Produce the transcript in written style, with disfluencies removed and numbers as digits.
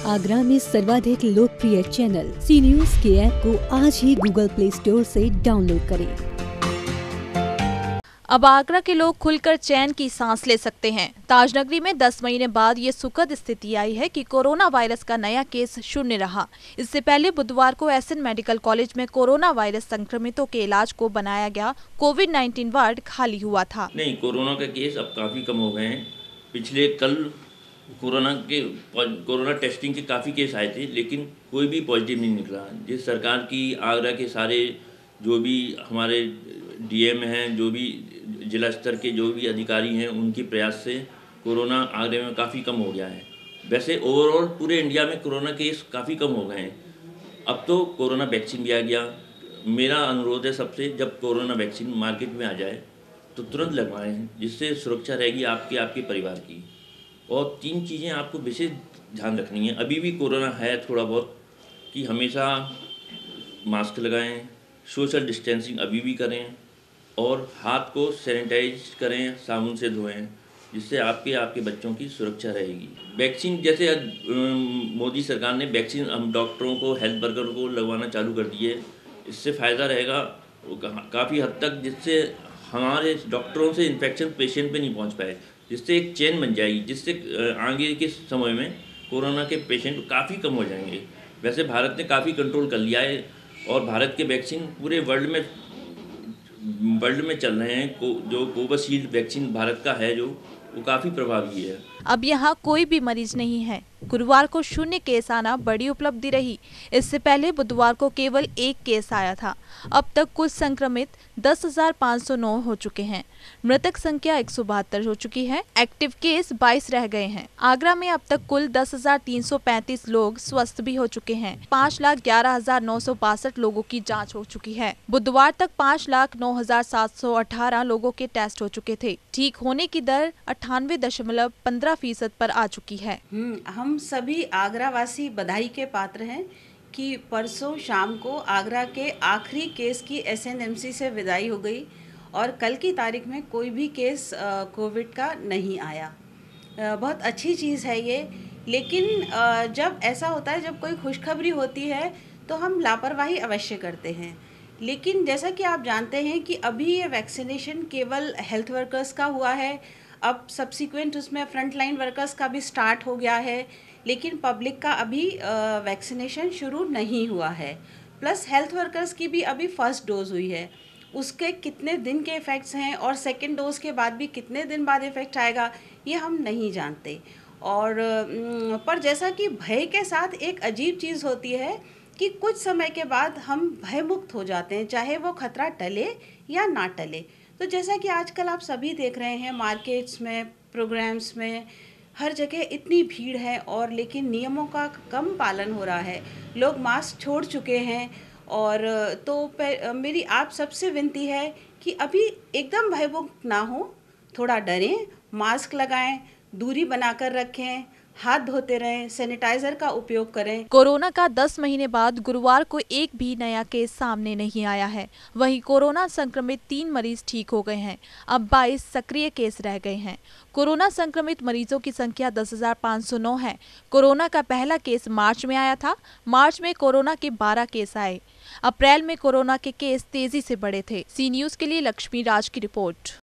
आगरा में सर्वाधिक लोकप्रिय चैनल सी न्यूज के ऐप को आज ही गूगल प्ले स्टोर से डाउनलोड करें। अब आगरा के लोग खुलकर चैन की सांस ले सकते हैं। ताजनगरी में 10 महीने बाद ये सुखद स्थिति आई है कि कोरोना वायरस का नया केस शून्य रहा। इससे पहले बुधवार को एसएन मेडिकल कॉलेज में कोरोना वायरस संक्रमितों के इलाज को बनाया गया कोविड-19 वार्ड खाली हुआ था। नहीं, कोरोना के केस अब काफ़ी कम हो गए हैं। पिछले कल कोरोना टेस्टिंग के काफ़ी केस आए थे, लेकिन कोई भी पॉजिटिव नहीं निकला। जिस सरकार की आगरा के सारे जो भी हमारे डीएम हैं, जो भी जिला स्तर के जो भी अधिकारी हैं, उनके प्रयास से कोरोना आगरे में काफ़ी कम हो गया है। वैसे ओवरऑल पूरे इंडिया में कोरोना केस काफ़ी कम हो गए हैं। अब तो कोरोना वैक्सीन भी आ गया। मेरा अनुरोध है सबसे, जब कोरोना वैक्सीन मार्केट में आ जाए तो तुरंत लगवाएं, जिससे सुरक्षा रहेगी आपकी, आपके परिवार की। और 3 चीज़ें आपको विशेष ध्यान रखनी है। अभी भी कोरोना है थोड़ा बहुत, कि हमेशा मास्क लगाएं, सोशल डिस्टेंसिंग अभी भी करें और हाथ को सैनिटाइज करें, साबुन से धोएं, जिससे आपके बच्चों की सुरक्षा रहेगी। वैक्सीन जैसे मोदी सरकार ने वैक्सीन हम डॉक्टरों को, हेल्थ वर्करों को लगवाना चालू कर दी है। इससे फ़ायदा रहेगा काफ़ी हद तक, जिससे हमारे डॉक्टरों से इन्फेक्शन पेशेंट पे नहीं पहुंच पाए, जिससे एक चेन बन जाएगी, जिससे आगे के समय में कोरोना के पेशेंट काफ़ी कम हो जाएंगे। वैसे भारत ने काफ़ी कंट्रोल कर लिया है और भारत के वैक्सीन पूरे वर्ल्ड में चल रहे हैं। जो कोविशील्ड वैक्सीन भारत का है, जो वो काफ़ी प्रभावी है। अब यहाँ कोई भी मरीज नहीं है। गुरुवार को शून्य केस आना बड़ी उपलब्धि रही। इससे पहले बुधवार को केवल 1 केस आया था। अब तक कुल संक्रमित 10,509 हो चुके हैं। मृतक संख्या 172 हो चुकी है। एक्टिव केस 22 रह गए हैं। आगरा में अब तक कुल 10,335 लोग स्वस्थ भी हो चुके हैं। 5,11,962 लोगों की जाँच हो चुकी है। बुधवार तक 5,09,718 लोगों के टेस्ट हो चुके थे। ठीक होने की दर 98.15% पर आ चुकी है। हम सभी आगरा वासी बधाई के पात्र हैं कि परसों शाम को आगरा के आखिरी केस की एसएनएमसी से विदाई हो गई और कल की तारीख में कोई भी केस कोविड का नहीं आया। बहुत अच्छी चीज़ है ये। लेकिन जब ऐसा होता है, जब कोई खुशखबरी होती है तो हम लापरवाही अवश्य करते हैं। लेकिन जैसा कि आप जानते हैं कि अभी ये वैक्सीनेशन केवल हेल्थ वर्कर्स का हुआ है। अब सब्सिक्वेंट उसमें फ्रंट लाइन वर्कर्स का भी स्टार्ट हो गया है, लेकिन पब्लिक का अभी वैक्सीनेशन शुरू नहीं हुआ है। प्लस हेल्थ वर्कर्स की भी अभी फर्स्ट डोज हुई है। उसके कितने दिन के इफ़ेक्ट्स हैं और सेकंड डोज के बाद भी कितने दिन बाद इफ़ेक्ट आएगा, ये हम नहीं जानते। और पर जैसा कि भय के साथ एक अजीब चीज़ होती है कि कुछ समय के बाद हम भयमुक्त हो जाते हैं, चाहे वो खतरा टले या ना टले। तो जैसा कि आजकल आप सभी देख रहे हैं, मार्केट्स में, प्रोग्राम्स में, हर जगह इतनी भीड़ है और लेकिन नियमों का कम पालन हो रहा है। लोग मास्क छोड़ चुके हैं। और तो मेरी आप सबसे विनती है कि अभी एकदम भयमुक्त ना हो, थोड़ा डरें, मास्क लगाएं, दूरी बनाकर रखें, हाथ धोते रहें, सैनिटाइजर का उपयोग करें। कोरोना का 10 महीने बाद गुरुवार को एक भी नया केस सामने नहीं आया है। वहीं कोरोना संक्रमित 3 मरीज ठीक हो गए हैं। अब 22 सक्रिय केस रह गए हैं। कोरोना संक्रमित मरीजों की संख्या 10,509 है। कोरोना का पहला केस मार्च में आया था। मार्च में कोरोना के 12 केस आए। अप्रैल में कोरोना के केस तेजी से बढ़े थे। सी न्यूज के लिए लक्ष्मी राज की रिपोर्ट।